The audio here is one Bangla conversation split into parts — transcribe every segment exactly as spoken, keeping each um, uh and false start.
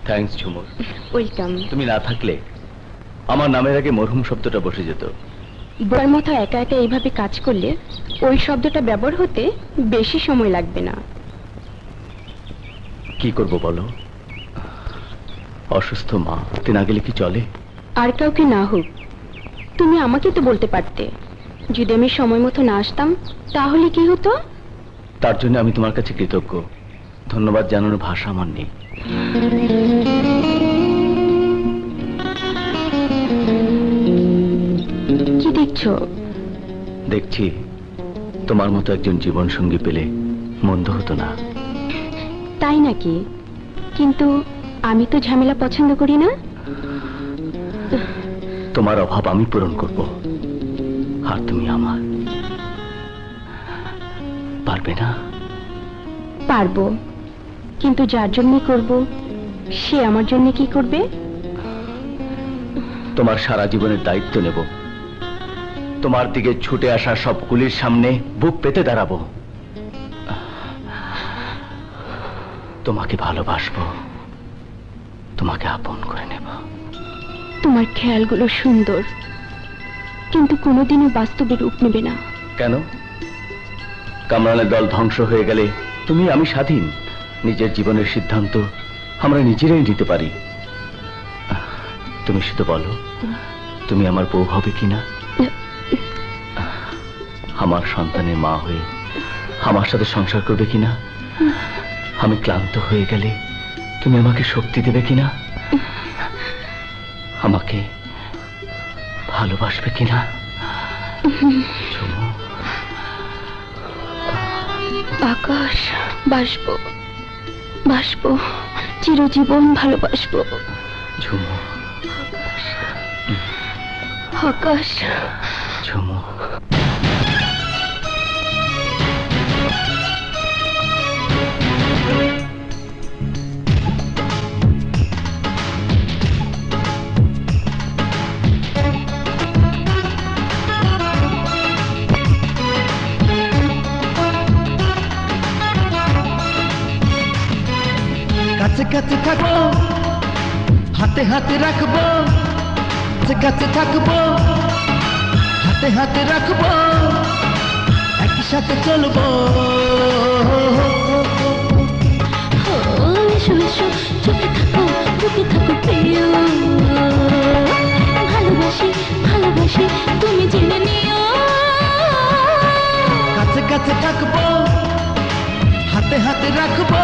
থ্যাঙ্কস ঝুমুর। ওয়েলকাম। তুমি না থাকলে আমার নামের আগে মরহুম শব্দটা বসে যেত। বউয়ের মতো একা একা এইভাবে কাজ করলে ওই শব্দটা ব্যবহার হতে বেশি সময় লাগবে না। কি করব বলো, অসুস্থ মা, তে না গেলে কি চলে? আর কাউকে না হোক, তুমি আমাকে তো বলতে পারতে। যদি আমি সময় মতো না আসতাম তাহলে কি হতো? তার জন্য আমি তোমার কাছে কৃতজ্ঞ। ধন্যবাদ জানানোর ভাষা আমার নেই। কি দেখছো? দেখছি তোমার মতো একজন জীবন সঙ্গী পেলে মন্দ হতো না। তাই নাকি? কিন্তু আমি তো ঝামেলা পছন্দ করি না। তোমার অভাব আমি পূরণ করব, আর তুমি আমার। পারবে না? পারবো, কিন্তু যার জন্য করব সে আমার জন্য কি করবে? তোমার সারা জীবনের দায়িত্ব নেব। তোমার দিকে ছুটে আসা সব কুলির সামনে বুক পেতে দাঁড়াবো। তোমাকে ভালোবাসবো, তোমাকে আপন করে নেব। তোমার খেয়ালগুলো সুন্দর, কিন্তু কোনোদিনও বাস্তবে রূপ নেবে না। কেন? কামরানের দল ধ্বংস হয়ে গেলে তুমি আমি স্বাধীন। নিজের জীবনের সিদ্ধান্ত আমরা নিজেরাই নিতে পারি। তুমি শুধু বলো, তুমি আমার বউ হবে কিনা? আমার সন্তানের মা হয়ে আমার সাথে সংসার করবে কিনা? আমি ক্লান্ত হয়ে গেলে তুমি আমাকে শক্তি দেবে কিনা? আমাকে ভালোবাসবে কিনা? আকাশ, বাসবো বাসবো, চিরজীবন ভালোবাসবো। ঝুমু, আকাশ, ঝুমু। কাছে কাছে থাকবো, হাতে হাতে রাখবো, কাছে কাছে থাকবো, হাতে হাতে রাখবো, একই সাথে চলবো। এসো এসো, চোখে থাকো, বুকে থাকো প্রিয়। ভালোবাসি ভালোবাসি তুমি জেনে নিও। কাছে কাছে থাকবো, হাতে হাতে রাখবো।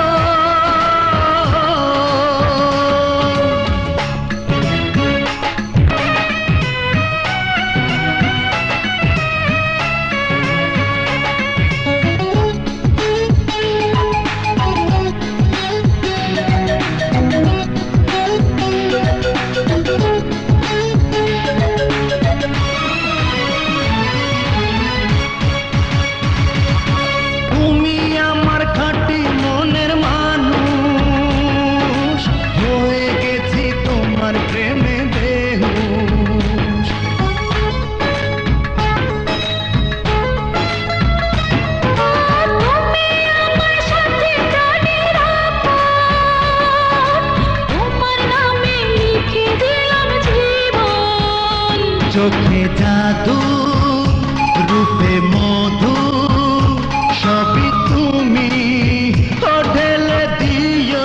চোখে জাদু, রূপে মধু, সবই তুমি তো ঢেলে দিও।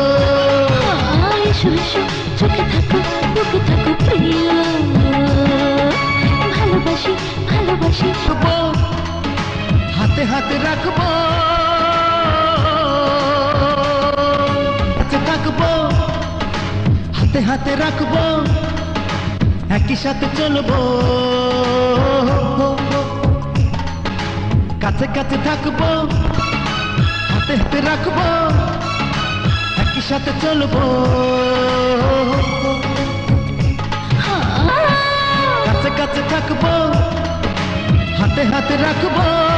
এসো এসো, চোখে থাকো, বুকে থাকো প্রিয়। ভালোবাসি ভালোবাসি হাতে হাতে রাখবো, কাছে থাকবো, হাতে হাতে রাখবো, একই সাথে চলবো। কাছে কাছে থাকবো, হাতে হাতে রাখবো, একই সাথে চলবো। কাছে কাছে থাকবো, হাতে হাতে রাখবো।